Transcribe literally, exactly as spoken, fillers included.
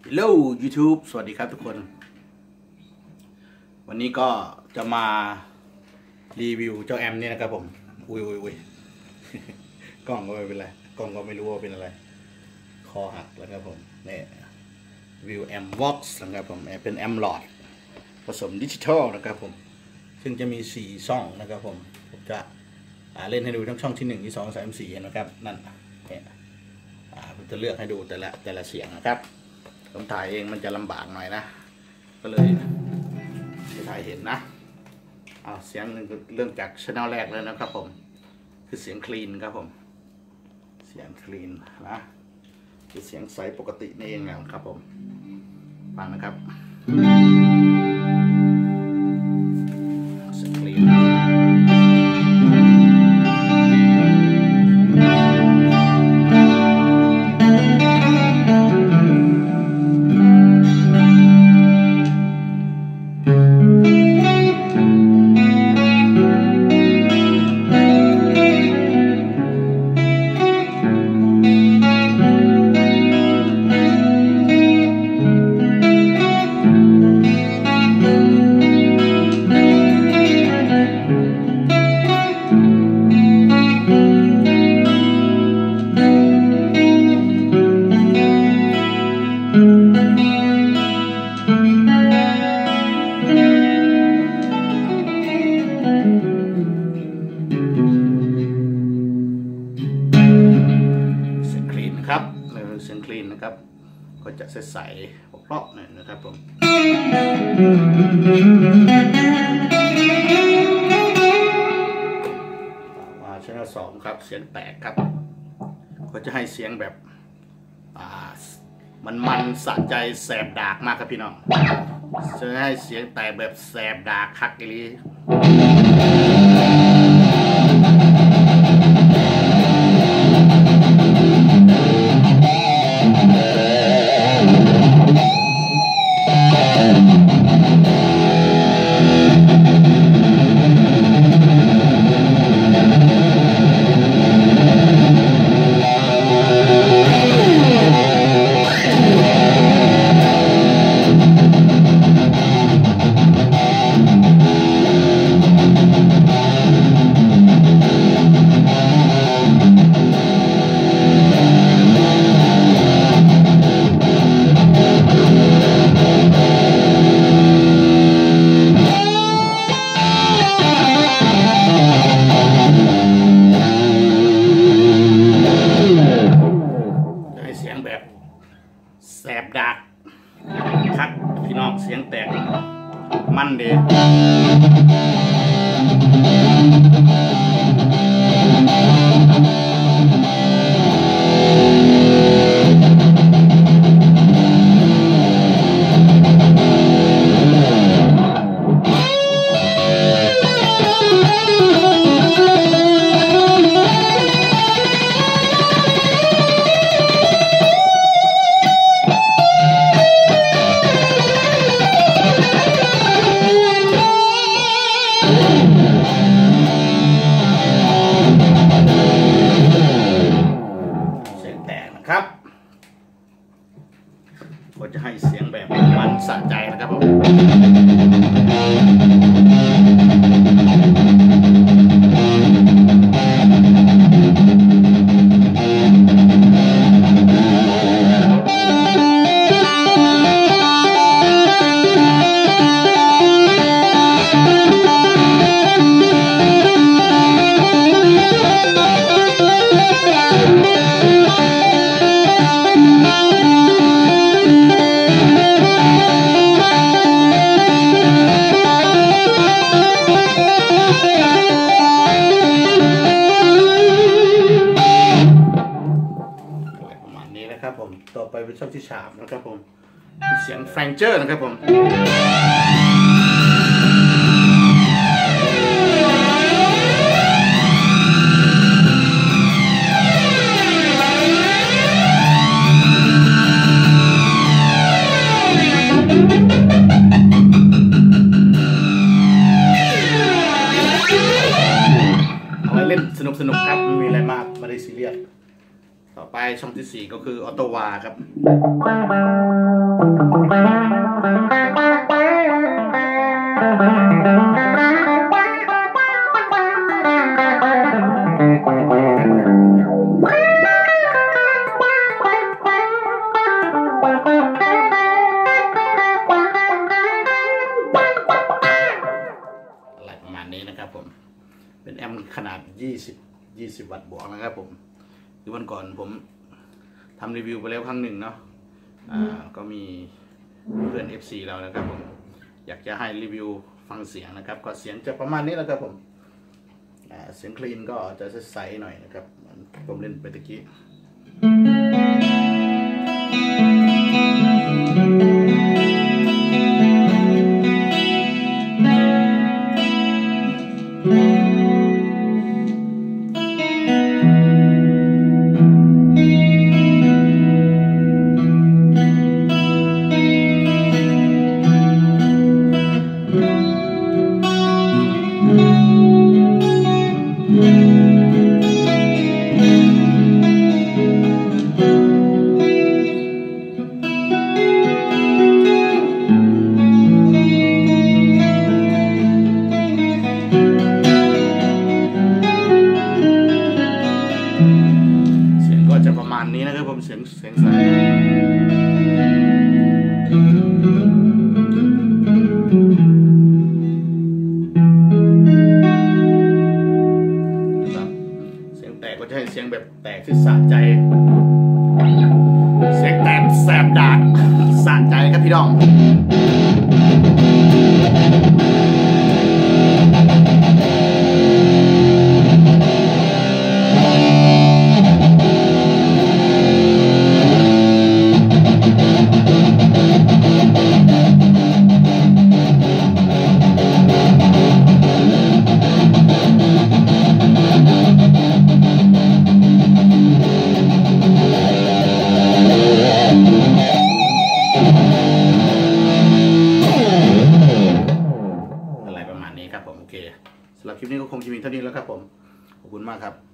Hello YouTube สวัสดีครับทุกคนวันนี้ก็จะมารีวิวเจ้าแอมนี่นะครับผมอุ้ยอุ้ยอุ้ยกล้องก็ไม่เป็นไรกล้องก็ไม่รู้ว่าเป็นอะไรคอหักแล้วครับผมนี่วิวแอมว็อกซ์นะครับผมเป็นแอมหลอดผสมดิจิทัลนะครับผมซึ่งจะมีสี่ช่องนะครับผมผมจะเล่นให้ดูทั้งช่องที่หนึ่งที่สองสามสี่นะครับนั่นเนี่ยผมจะเลือกให้ดูแต่ละแต่ละเสียงนะครับผมถ่ายเองมันจะลำบากหน่อยนะก็เลยจะถ่ายเห็นนะเอาเสียงเรื่องจากช่องแรกเลยนะครับผมคือเสียงคลีนครับผมเสียงคลีนนะคือเสียงใสปกตินี่เองนะครับผมฟังนะครับเสียงคลีนครับเสียงคลีนนะครับก็จะใสๆเพราะๆหน่อยนะครับผมมาช่องสองครับเสียงแตกครับก็จะให้เสียงแบบอ่ามันมันสะใจแสบดากมากครับพี่น้องจะให้เสียงแตกแบบแสบดากคักอีหลีแสบดักคักพี่น้องเสียงแตกมันเด้ครับก็จะให้เสียงแบบมันสะใจนะครับผมนะครับผมต่อไปเป็นช่องที่สามนะครับผมเสียงแฟรงเจอร์นะครับผมเอาไว้เล่นสนุกๆครับไม่มีอะไรมากไม่ได้ซีเรียสต่อไปช่องที่สี่ก็คือออโตวาครับอะไรประมาณนี้นะครับผมเป็นแอมป์ขนาดยี่สิบ ยี่สิบวัตต์บวกนะครับผมคือวันก่อนผมทำรีวิวไปแล้วครั้งหนึ่งเนาะอ่าก็มีเพื่อน เอฟ ซี เรานะครับผมอยากจะให้รีวิวฟังเสียงนะครับก็เสียงจะประมาณนี้แหละครับผมอ่าเสียงคลีนก็จะใสๆหน่อยนะครับผมเล่นไปตะกี้จะประมาณนี้นะครับผมเสียงเสียงใสนะครับเสียงแตกก็จะให้เสียงแบบแตกที่สะใจเสียงแตกแสบดากสะใจครับพี่น้องสำหรับคลิปนี้ก็คงจะมีเท่านี้แล้วครับผมขอบคุณมากครับ